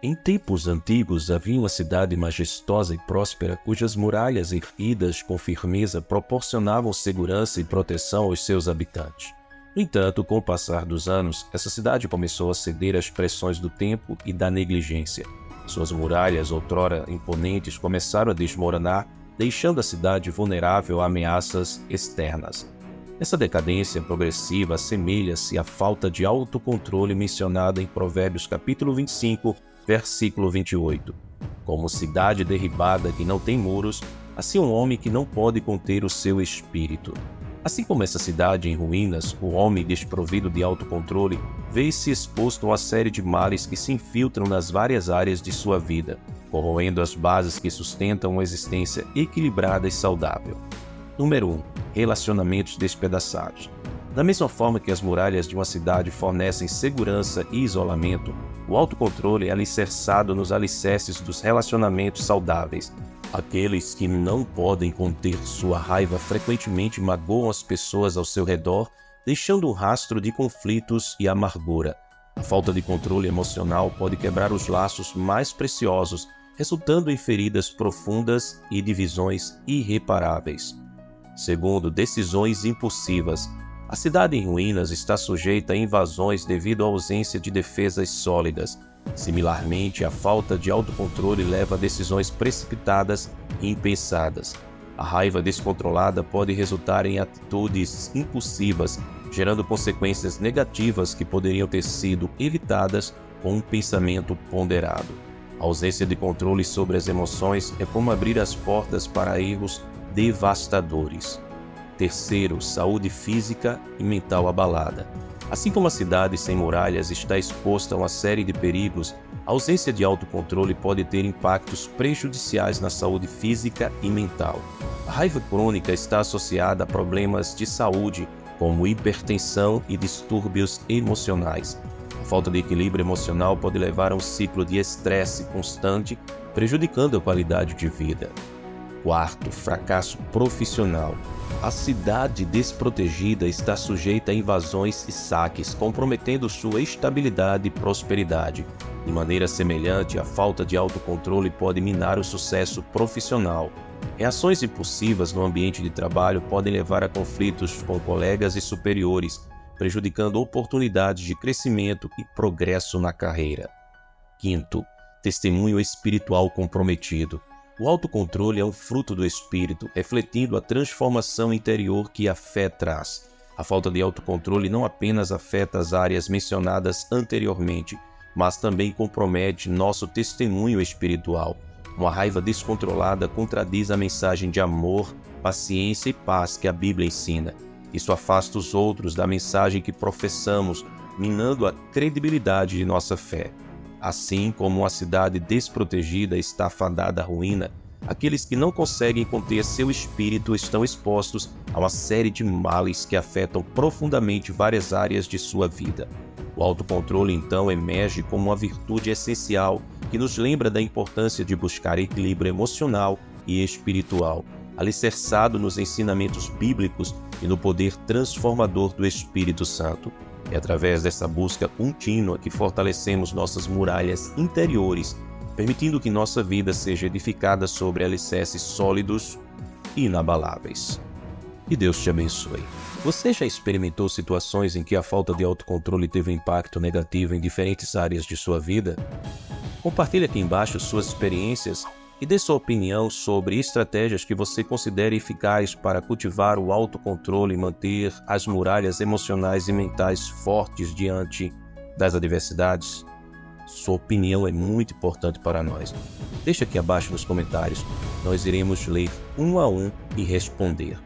Em tempos antigos havia uma cidade majestosa e próspera cujas muralhas erguidas com firmeza proporcionavam segurança e proteção aos seus habitantes. No entanto, com o passar dos anos, essa cidade começou a ceder às pressões do tempo e da negligência. Suas muralhas, outrora imponentes, começaram a desmoronar, deixando a cidade vulnerável a ameaças externas. Essa decadência progressiva assemelha-se à falta de autocontrole mencionada em Provérbios capítulo 25, versículo 28. Como cidade derribada que não tem muros, assim um homem que não pode conter o seu espírito. Assim como essa cidade em ruínas, o homem desprovido de autocontrole vê-se exposto a uma série de males que se infiltram nas várias áreas de sua vida, corroendo as bases que sustentam uma existência equilibrada e saudável. Número 1. Relacionamentos despedaçados. Da mesma forma que as muralhas de uma cidade fornecem segurança e isolamento, o autocontrole é alicerçado nos alicerces dos relacionamentos saudáveis. Aqueles que não podem conter sua raiva frequentemente magoam as pessoas ao seu redor, deixando um rastro de conflitos e amargura. A falta de controle emocional pode quebrar os laços mais preciosos, resultando em feridas profundas e divisões irreparáveis. Segundo, decisões impulsivas. A cidade em ruínas está sujeita a invasões devido à ausência de defesas sólidas. Similarmente, a falta de autocontrole leva a decisões precipitadas e impensadas. A raiva descontrolada pode resultar em atitudes impulsivas, gerando consequências negativas que poderiam ter sido evitadas com um pensamento ponderado. A ausência de controle sobre as emoções é como abrir as portas para erros devastadores. Terceiro, saúde física e mental abalada. Assim como a cidade sem muralhas está exposta a uma série de perigos, a ausência de autocontrole pode ter impactos prejudiciais na saúde física e mental. A raiva crônica está associada a problemas de saúde, como hipertensão e distúrbios emocionais. A falta de equilíbrio emocional pode levar a um ciclo de estresse constante, prejudicando a qualidade de vida. Quarto, fracasso profissional. A cidade desprotegida está sujeita a invasões e saques, comprometendo sua estabilidade e prosperidade. De maneira semelhante, a falta de autocontrole pode minar o sucesso profissional. Reações impulsivas no ambiente de trabalho podem levar a conflitos com colegas e superiores, prejudicando oportunidades de crescimento e progresso na carreira. Quinto, testemunho espiritual comprometido. O autocontrole é um fruto do espírito, refletindo a transformação interior que a fé traz. A falta de autocontrole não apenas afeta as áreas mencionadas anteriormente, mas também compromete nosso testemunho espiritual. Uma raiva descontrolada contradiz a mensagem de amor, paciência e paz que a Bíblia ensina. Isso afasta os outros da mensagem que professamos, minando a credibilidade de nossa fé. Assim como uma cidade desprotegida está fadada à ruína, aqueles que não conseguem conter seu espírito estão expostos a uma série de males que afetam profundamente várias áreas de sua vida. O autocontrole, então, emerge como uma virtude essencial que nos lembra da importância de buscar equilíbrio emocional e espiritual, alicerçado nos ensinamentos bíblicos e no poder transformador do Espírito Santo. É através dessa busca contínua que fortalecemos nossas muralhas interiores, permitindo que nossa vida seja edificada sobre alicerces sólidos e inabaláveis. Que Deus te abençoe. Você já experimentou situações em que a falta de autocontrole teve um impacto negativo em diferentes áreas de sua vida? Compartilhe aqui embaixo suas experiências e dê sua opinião sobre estratégias que você considera eficazes para cultivar o autocontrole e manter as muralhas emocionais e mentais fortes diante das adversidades. Sua opinião é muito importante para nós. Deixe aqui abaixo nos comentários, nós iremos ler um a um e responder.